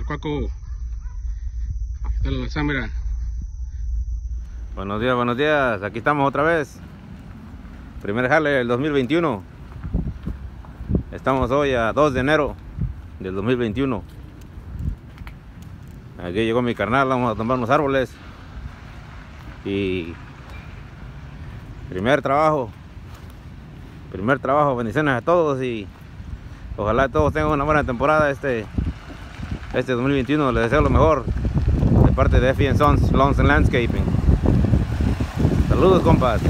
Cuaco. Aquí está la Alzheimer. Buenos días, aquí estamos otra vez. Primer jale del 2021. Estamos hoy a 2 de enero del 2021. Aquí llegó mi carnal, vamos a tomar unos árboles. Y primer trabajo, bendiciones a todos y ojalá todos tengan una buena temporada este 2021. Les deseo lo mejor de parte de F&E Sons Lawns and Landscaping. Saludos, compas.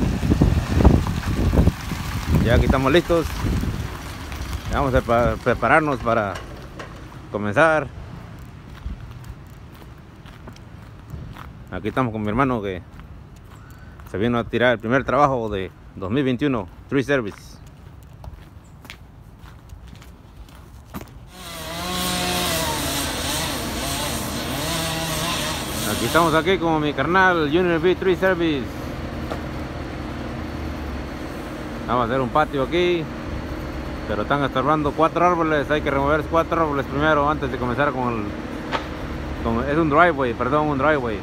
Ya aquí estamos listos. Vamos a prepararnos para comenzar. Aquí estamos con mi hermano que se vino a tirar el primer trabajo de 2021, Tree Service. Aquí estamos aquí con mi carnal Junior B Tree Service. Vamos a hacer un patio aquí, pero están estorbando 4 árboles. Hay que remover 4 árboles primero antes de comenzar es un driveway, perdón, un driveway.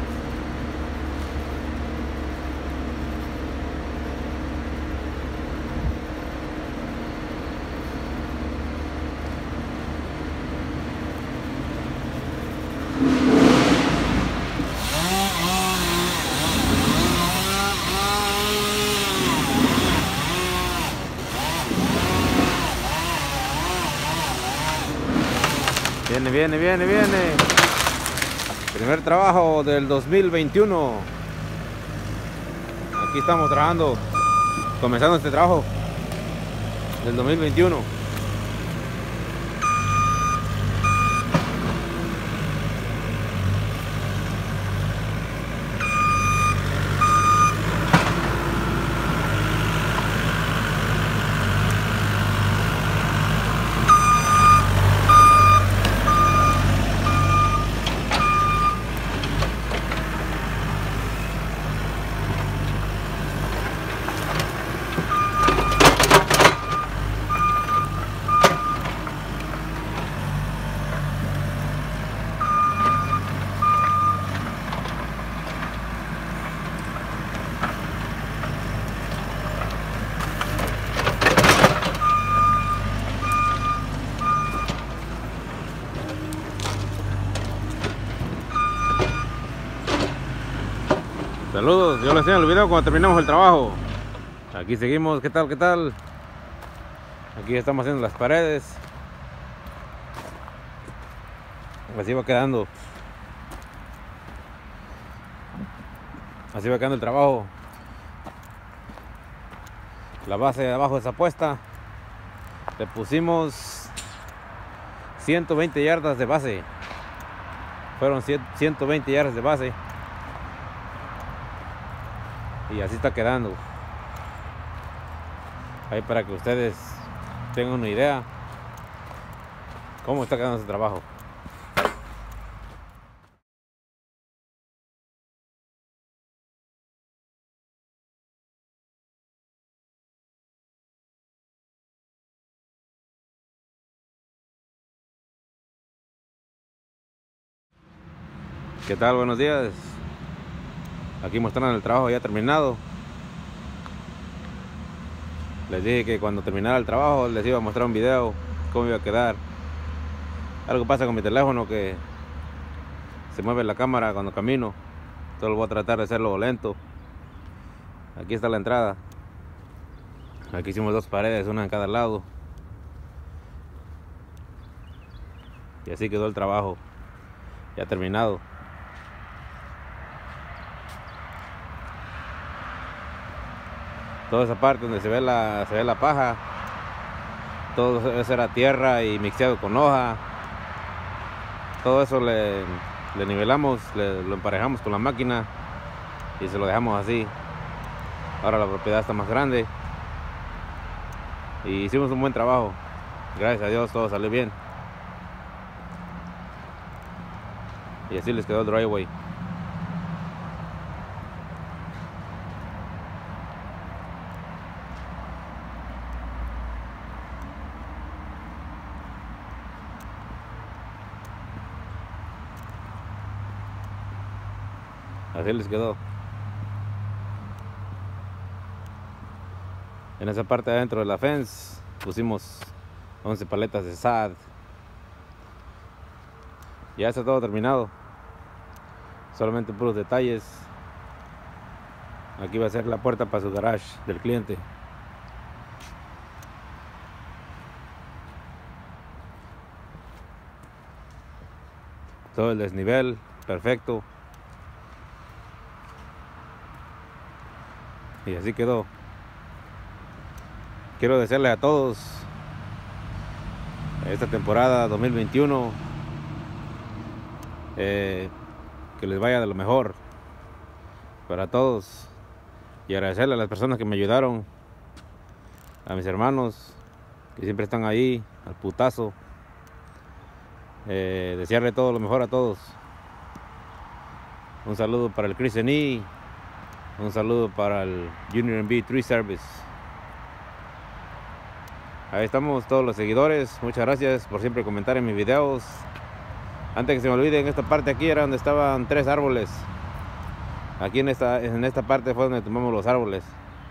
Viene. Primer trabajo del 2021. Aquí estamos trabajando, comenzando este trabajo del 2021. Saludos, yo les enseño el video cuando terminamos el trabajo. Aquí seguimos, ¿qué tal? Aquí estamos haciendo las paredes. Así va quedando. Así va quedando el trabajo. La base de abajo está puesta. Le pusimos 120 yardas de base. Fueron 120 yardas de base. Y así está quedando. Ahí para que ustedes tengan una idea cómo está quedando este trabajo. ¿Qué tal? Buenos días. Aquí mostrando el trabajo ya terminado. Les dije que cuando terminara el trabajo les iba a mostrar un video cómo iba a quedar. Algo pasa con mi teléfono que se mueve la cámara cuando camino. Solo voy a tratar de hacerlo lento. Aquí está la entrada. Aquí hicimos 2 paredes, una en cada lado. Y así quedó el trabajo ya terminado. Toda esa parte donde se ve la paja, todo eso era tierra y mixeado con hoja. Todo eso le nivelamos, lo emparejamos con la máquina y se lo dejamos así. Ahora la propiedad está más grande y hicimos un buen trabajo. Gracias a Dios todo salió bien. Y así les quedó el driveway. Así les quedó. En esa parte de adentro de la fence pusimos 11 paletas de SAD. Ya está todo terminado. Solamente puros detalles. Aquí va a ser la puerta para su garage del cliente. Todo el desnivel perfecto. Y así quedó. Quiero desearles a todos esta temporada 2021 que les vaya de lo mejor para todos, y agradecerle a las personas que me ayudaron, a mis hermanos que siempre están ahí al putazo. Desearle todo lo mejor a todos. Un saludo para el Chris E, un saludo para el Junior MB Tree Service. Ahí estamos todos los seguidores. Muchas gracias por siempre comentar en mis videos. Antes que se me olvide, en esta parte aquí era donde estaban 3 árboles. Aquí en esta parte fue donde tomamos los árboles.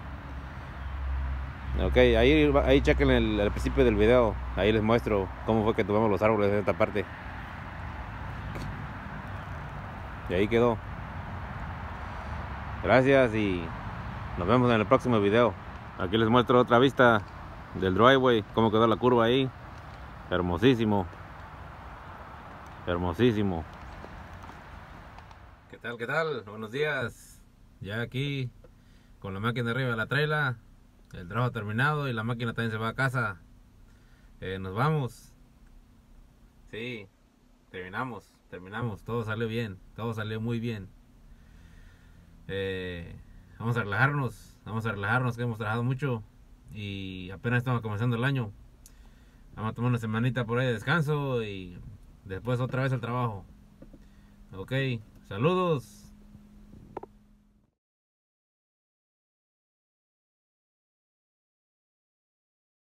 Ok, ahí chequen el principio del video. Ahí les muestro cómo fue que tomamos los árboles en esta parte. Y ahí quedó. Gracias y nos vemos en el próximo video. Aquí les muestro otra vista del driveway, cómo quedó la curva ahí. Hermosísimo. Hermosísimo. ¿Qué tal? ¿Qué tal? Buenos días. Ya aquí con la máquina arriba de la traila. El trabajo terminado y la máquina también se va a casa. Nos vamos. Sí, terminamos. Todo salió bien. Todo salió muy bien. Vamos a relajarnos. Que hemos trabajado mucho y apenas estamos comenzando el año. Vamos a tomar una semanita por ahí de descanso y después otra vez al trabajo. Ok, saludos.